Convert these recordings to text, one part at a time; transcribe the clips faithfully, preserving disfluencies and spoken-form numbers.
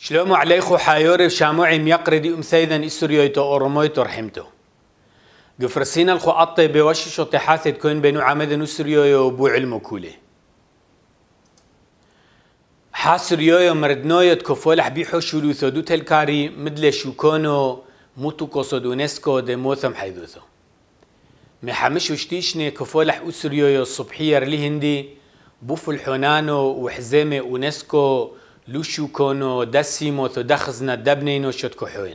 شلومو عليخو حايوري شاموعي ميقردي أمثيذن إسريويتو أورمويتو رحمتو قفرسينا الخو أطي بوششو تحاثي تكون بينو عمدن إسريويو بو علمو كولي حاسريويو مردنويو تكفولح بيحو شلوثو دو تلكاري مدل شوكونو موتو كوسو دونسكو دي موثم حيدوثو محمش وشتيشني كفولح إسريويو الصبحية رلي هندي بوفو الحونانو وحزيمي أونسكو لوشو كونو دسيمو ثو دخزنا دبنينو شتكو حوين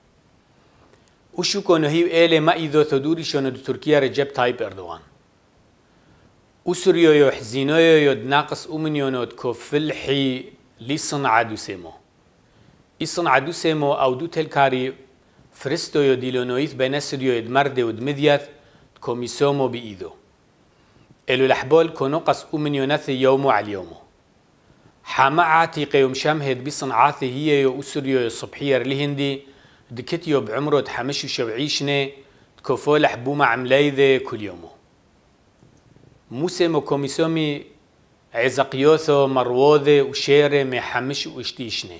وشو كونو هيو إيلي ما إذو ثدوري شونو دو تركيا رجب تايب أردوغان وسوريو يو حزينو يو دناقص أمنيونو تكو فلحي ليصن عدو سيمو إصن عدو سيمو أو دو تلكاري فرستو يو ديلونويث بين سوريو يدمرد ودمذيث تكو ميسومو بإيدو إلو لحبول كونو قص أمنيوناثي يومو على يومو حما عاتيقي ومشمهد بصنعاثي هي يو أسريو الصبحية رليهندي دكتيو بعمرو تحمشو شوعيشني تكوفول حبوما عملايذي كل يومو موسيمو كوميسومي عزقيوثو مرووذي وشيري ميحمشو وشتيشني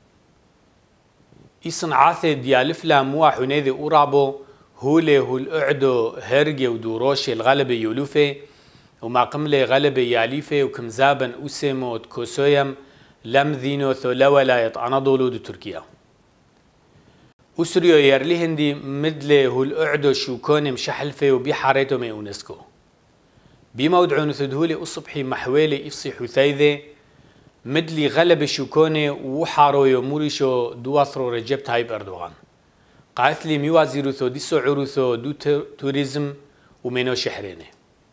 إصنعاثي ديالفلا موا حنيذي أورابو هولي هول أعدو هرقي ودوروشي الغلبي يولوفي وما قملي غلبي ياليفي وكمزابن أسيمو تكوسويم لم ذينو ثولولا يطعنضولو دو تركيا أسريو يرليهندي مدلي هول أعدو شوكوني مشحلفي وبيحاريتو مي أونسكو بموضعون ثدهولي الصبحي محويلي إفصي حثيذي مدلي غلب شوكوني وحارو يموريشو دواثرو رجب تايب أردوغان قاثلي ميوازيرو ثو ديسو عروثو دو توريزم ومينو شحريني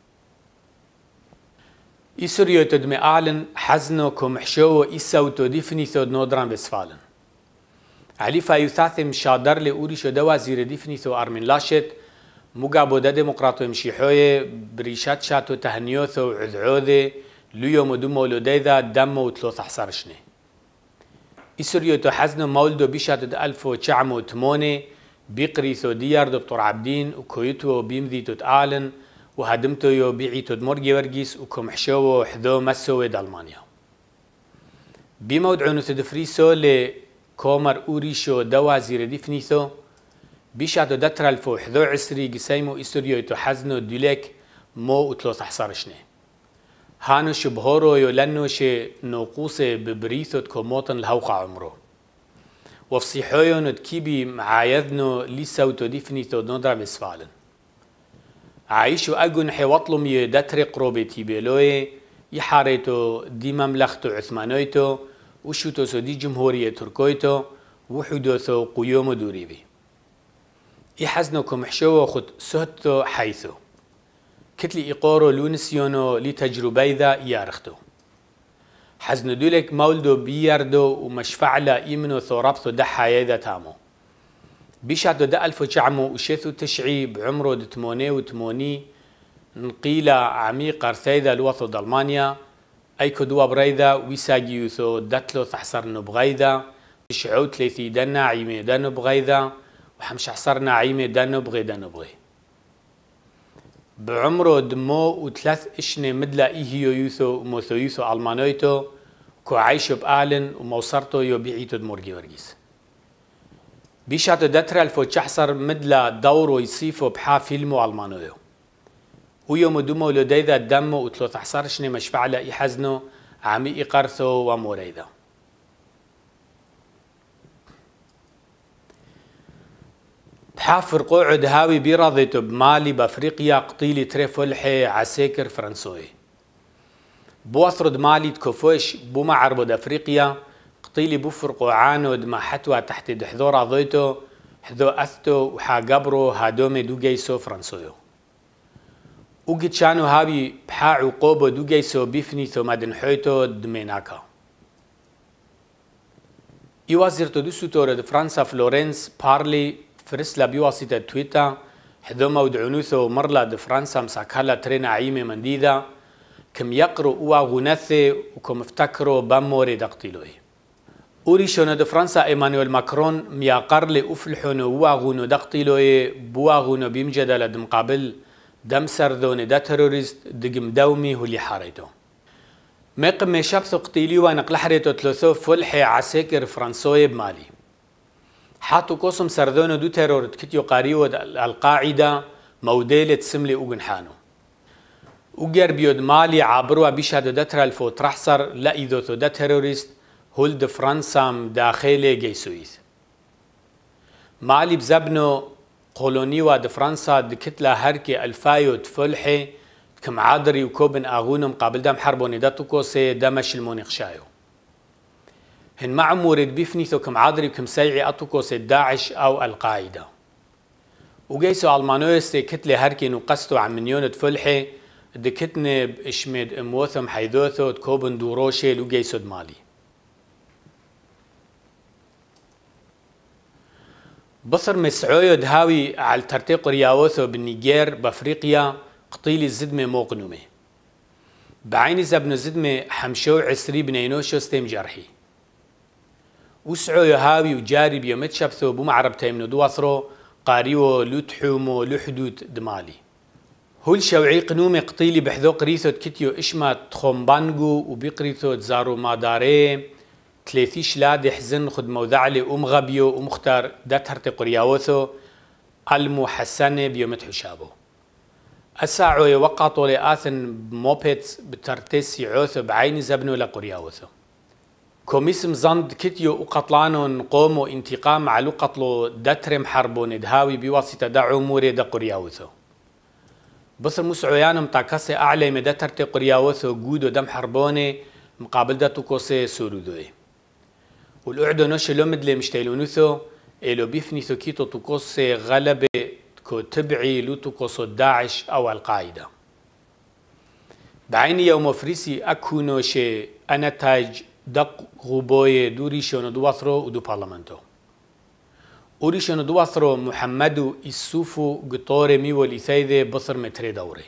إسريو تدمي أعلن حزنو كمحشو إساوتو ديفنيثو نودران بسفالن علي فايوثاثي مشادر لي أوريشو دوازير ديفنيثو أرمين لاشت مقابو دا ديمقراطو مشيحوية بريشات شاتو تهنيوثو عذعوذي ليو مدومو لوديذا دمو تلوث حصارشني إسريو تو حزنو مولدو بيشاتو دا ألفو تشعمو تموني بيقريثو دياردو بطور عبدين وكويتو بيمذيتو تأعلن وهدمتو يو بيعيتو دمورجي ورجيس وكمحشو حذو مسوي دالمانيا بموضعونو تدفريسو لي كومر أوريشو دوازير ديفنيثو بيشاتو دترالفو حذو عسري قسيمو إسريو تو حزنو دوليك مو اتلوث حصارشني هانو شبهورو يو لنو شي نوقوسي ببريثو تكوموتن الهوقع عمرو وفصيحويو نتكيبي معايذنو ليساوتو ديفنيثو نودرا بسفالن عايشو أجون حيوطلم يدتري قروبي تيبيلوي يحاريتو دي مملختو عثمانويتو وشوتو سو دي جمهورية تركويتو وحدوثو قيومو دوريبي يحزنوكم حشوو خد سهتو حيثو كتلي إقورو لونسيونو لتجربي ذا يارختو حزنو دولك مولدو بياردو ومشفعلا إيمنو ثو ربطو دحايا ذا تامو بيشاتو دا ألفو شعمو وشيثو تشعي بعمرو دتموني وتموني نقيلة عميق أرثيذا لوثو دالمانيا أيكو دوا بريذا ويساجيوثو دتلو تحصر نبغيذا تشعو تليثي دانا عيمي دا نبغيذا وحمش حصرنا عيمي دا نبغي دا نبغي بعمرو دمو وثلاث إشني مدلا إيهيو يوثو وموثو يوثو ألمانويتو كو عايشو بآلن وموصرتو يوبيعيتو دمورجي ورجيس بيشاتو دترال فو تشحصر مدلا دورو يصيفو بحا فيلمو ألمانيو ويوم دومو لديذا دمو وتلو تحصرشني مشفعلا يحزنو عمي إقرثو وموريذا بحا فرقو عد هاوي بيراضيتو بمالي بافريقيا قطيلي تريفولحي عساكر فرنسوي بوثرد مالي تكوفوش بوما عربو افريقيا قطيلي بفرقو عانود ما حتوى تحت دحذورا ضيتو حذو أثتو وحاقبرو هادومي دوغيسو فرنسويو وقد شانو هابي بحا عقوبو دوغيسو بيفنيثو مدنحويتو دميناكا يوازرتو دو سوتورو دو فرنسا فلورنس بارلي فرسلا بواسطة تويتا حذو مودعنوثو مرلا دو فرنسا مساكالا ترينا عيمي منديدا كم يقرو اوا غنثي وكم افتكرو باموري دقتيلوي أوريشون دو فرنسا إيمانويل ماكرون مياقر لي أفلحونو واغونو دقتيلوي بواغونو بيمجدل دمقابل دم سردون دا تروريست دقم دومي هولي حاريتو ميقم شابثو قتيلي ونقل حريتو تلوثو فلحي عساكر فرنسوي بمالي حاتو كوسم سردونو دو تيرور تكتيو قاريو القاعدة موديلة سملي اوغنحانو وجر بيود مالي عبروا بيشادو دتر الفو ترحصر لا إذوثو دا تيروريست هولد فرنسا داخلي جيسويس مالي بزبنو قولوني واد فرنسا دكتلا هركي الفايو تفلحي كم عادري وكوبن اغونم قابل دام حربوني داتوكو سي دمش المونيقشايو هن مع مورد بيفنيثو كم عادري وكم سيعي اتوكو سي داعش او القاعدة وجيسو المانويس سي كتلي هركي نقصتو عن مليون تفلحي دكتني باشمد اموثم حيدوثو تكوبن دوروشي لوجيسو دمالي بصر مسعويو دهاوي على ترتيق رياوثو بالنيجير بافريقيا قطيل الزدمة موقنومي بعين زبن الزدمة حمشو عسري بنينوشو ستيم جرحي وسعويو هاوي وجاري بيومت شبثو بمعرب تيمنو دواثرو قاريو لتحومو لحدود دمالي هول شوعي قنومي قطيلي بحذو قريثو تكتيو اشما تخومبانغو وبيقريثو تزارو ماداري ثلاثي شلاد حزن خد موذعلي ومغبيو ومختار داتهرتي قرياوثو المو حسنة بيومت حشابو أساعو يوقعطو لآثن بموبيت بترتسي عوثو بعين زبنو لقرياوثو كوميسم زند كتيو وقطلانو نقومو انتقام على قتلو داترم حربو ندهاوي بواسطة دا عموري دا قرياوثو بصر مسعويانو متاكاسي أعلى مداترتي قرياوثو جودو دم حربوني مقابل دا توكوسي سورودوي والأعدو نوش لومد لي مشتيلونوثو إلو بيفنيثو كيتو توكوسي غلبة كو تبعي لو توكوسو داعش أو القاعدة بعيني يوم فريسي أكونو شي أنا تاج دق غوبوي دوريشونو دوثرو ودو بارلمانتو وريشونو دوثرو محمدو إسوفو قطوري ميو لثايدة بصر متري دوري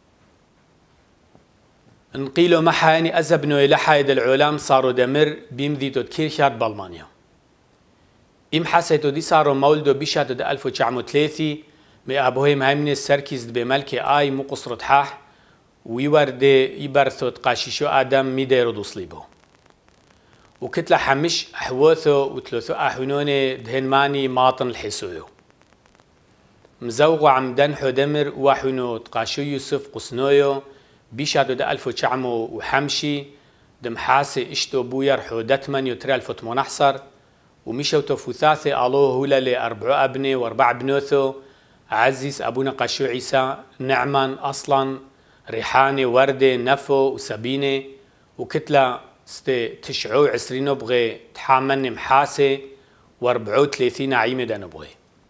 نقيلو محاني أزبنو إلى حايد العلام صاروا دمر بيمذيتو تكيرشات بالمانيا إم حسيتو دي صاروا مولدو بيشاتو دا ألف وتسعمية وثلاثين مي أبوهي مهمني السركيز بملكي آي مو قصرة حاح ويوردي يبرثو تقاشيشو آدم ميديرو دوصليبو وكتلا حمش أحوثو وثلاثو أحونوني دهنماني ماطن الحسويو مزوغو عم دنحو دمر وحونو تقاشو يوسف قسنويو بيشادو دا ألف وتسعمية وحمشي دمحاسي اشتو بوير حودتمن يتري ألف وتمنحصر ومشوتو فثاثي ألو هولا لأربعو أبني وأربع بنوثو عزيز أبونا قاشو عيسى نعمان أصلا ريحاني وردي نفو وسبيني وكتلا ستي تشعو عسرينو بغي تحامن محاسي وأربعو ثلاثين عيمة دا نبغي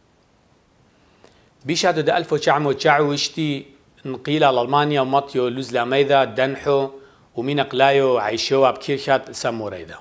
بيشادو دا ألف وتسعمية وتسعة نقيل على ألمانيا ومطيو لوزلا ميدا دنحو ومين قلايو عيشوا بكيرشات ساموريدا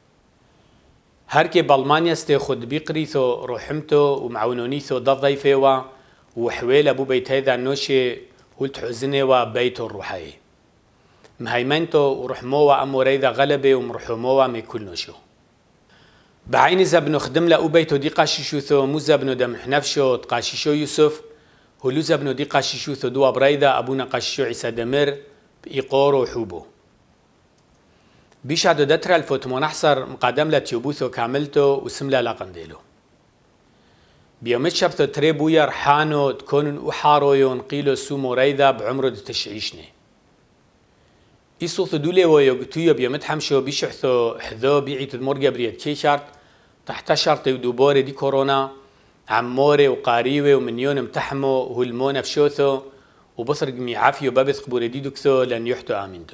هركي بالمانيا استي خد بيقريثو روحمتو ومعونونيثو دا ضيفيوا وحويل أبو بيت هيدا نوشي قلت حزنيوا بيتو الروحي مهيمنتو ورحموا أموريدا غلبي ومرحموا ميكل نوشو بعين زبنو خدم لأو بيتو دي قاشيشوثو مو زبنو دمح نفشو تقاشيشو يوسف هلو زبنو دي قاشيشو ثدوا بريدا أبونا قاشيشو عيسى دمر بإيقورو وحوبو بيشادو دتر الفوت منحصر مقادم لتيوبوثو كاملتو وسملا لاقنديلو بيومت شبثو تريبويا رحانو تكونن وحارويو نقيلو سومو ريدا بعمرو دو تشعيشني إيسو ثدولي ويوغتويو بيومت حمشو بيشحثو حذو بيعيتو دمورجا بريد كيشارت تحت شرطي ودوبوري دي كورونا عموري وقاريوي ومنيون متحمو وهلمونا فشوثو وبصرق ميعافيو بابث قبوري ديدوكثو لن يحتو آمنتو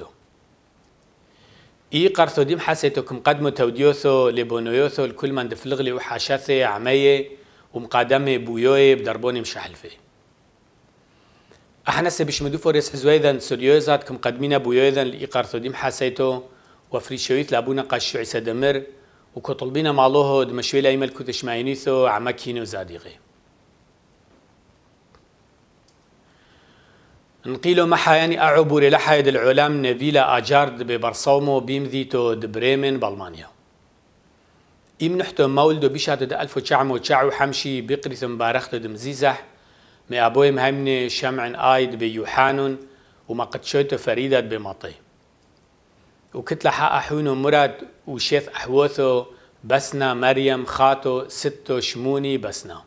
إي قرثو ديم حسيتو كم قدمو توديوثو لبونيوثو الكل من دفلغلي وحاشاثي عمية ومقادمي بويوي بدربوني مشحلفي احنا سبش مدوفو ريس حزويذن سوريوزات كم قدمينا بويوذن لإي قرثو ديم حسيتو وفريشويث لابونا قاشو عيسى دمر وكطلبينا معلوه دمشوي لا يمل كوتش معينيثو عمكينو زاديغي نقيلو محاياني أعبوري لحايد العلام نفيلا أجارد ببرصومو بيمذيتو دبريمن بالمانيا إمنحتو مولدو بيشادو دا ألف وتسعمية وتسعة حمشي بقريثو مبارختو دمزيزح مي أبوي مهمني شمعن آيد بيوحانون وما قد شويتو فريدات بمطي وكتلة حق أحونو مراد وشيث أحوثو بسنا مريم خاتو ستو شموني بسنا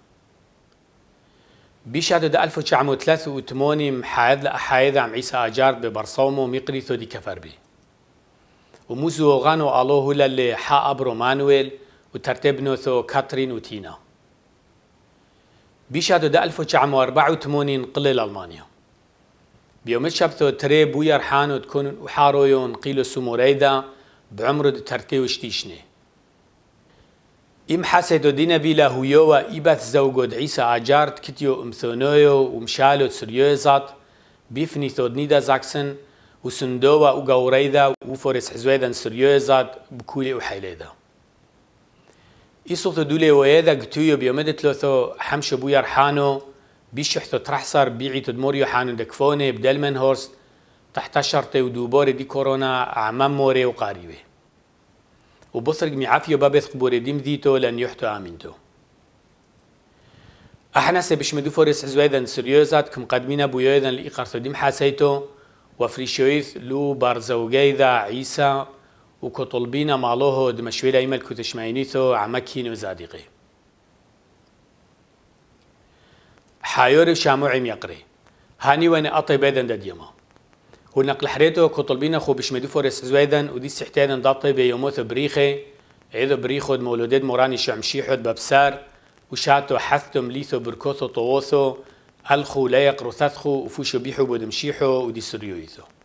بيشادو دا ألف وتسعمية وثلاثة وثمانين محايد لأحايد عم عيسى أجار ببرصومو ميقريثو دي كفر بي وموزو غانو ألوه للي حق أبرو مانويل وترتبنو ثو كاترين وتينا بيشادو دا ألف وتسعمية وأربعة وثمانين قلل ألمانيا بيوم شبثو تري بويا رحانو تكون وحارويون قيلو سموريدا بعمرو دو ترتيو شتيشني إم حسيدو دينا بيلا هويوا إيباث زوجود عيسى أجارت كتيو أمثونيو ومشالو تسريوزات بيفني ثود نيدا زاكسن وسندوا وغوريدا وفورس حزويدا سريوزات بكولي وحيليدا إيصوثو دولي ويدا قتويو بيومدت لوثو حمشو بويا رحانو بيشحثو ترحصر بيعي تدموريو حانو دكفوني بدلمن هورست تحت شرطي ودوبوري دي كورونا عمام موري وقاريوي وبصرق معافيو بابث قبوري ديم ذيتو لن يحتو آمنتو احنا سبشمدو فورس حزويدا سريوزات كم قدمينا بويويدا لإقارثو ديم حاسيتو وفريشويث لو بارزوغيدا عيسى وكطلبينا مالوهو دمشويلا يمل كتشماينيثو عمكينو زادقي حايوري وشاموعي ميقري هاني وين أطي بيدن دا ديما هو نقل حريتو كطلبينا خو بشمدو فورس زويدا ودي استحتادا داطي بيوموث بريخي عيدو بريخود مولودين موراني شعمشيحود ببسار وشاتو حثتو مليثو بركوثو طووثو الخو لا يقرو ثثخو وفوشو بيحو بودمشيحو ودي سريويثو